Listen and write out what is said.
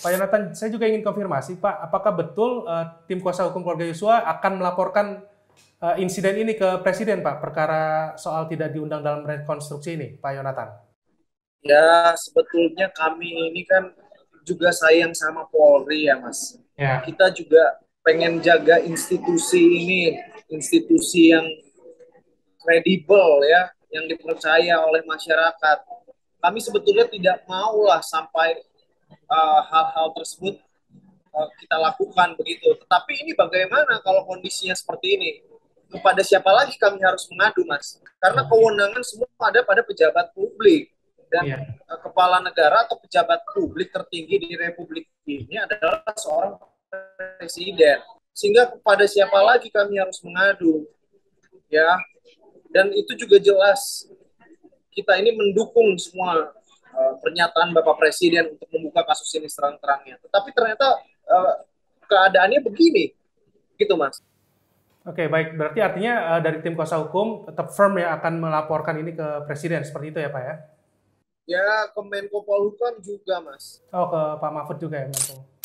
Pak Yonatan, saya juga ingin konfirmasi, Pak, apakah betul tim kuasa hukum keluarga Yosua akan melaporkan insiden ini ke Presiden, Pak, perkara soal tidak diundang dalam rekonstruksi ini, Pak Yonatan? Ya, sebetulnya kami ini kan juga sayang sama Polri ya, Mas. Ya. Kita juga pengen jaga institusi ini, institusi yang kredibel ya, yang dipercaya oleh masyarakat. Kami sebetulnya tidak maulah sampai hal-hal tersebut kita lakukan begitu. Tetapi ini bagaimana kalau kondisinya seperti ini? Kepada siapa lagi kami harus mengadu, Mas? Karena Oke. kewenangan semua ada pada pejabat publik dan Iya. kepala negara atau pejabat publik tertinggi di Republik ini adalah seorang presiden. Sehingga kepada siapa lagi kami harus mengadu, ya? Dan itu juga jelas kita ini mendukung semua pernyataan Bapak Presiden untuk membuka kasus ini terang-terangnya. Tetapi ternyata keadaannya begini, gitu Mas. Oke, baik. Berarti artinya dari tim kuasa hukum tetap firm ya akan melaporkan ini ke Presiden, seperti itu ya, Pak ya? Ya, ke Menko Polhukam juga Mas. Oh, ke Pak Mahfud juga ya, Menko.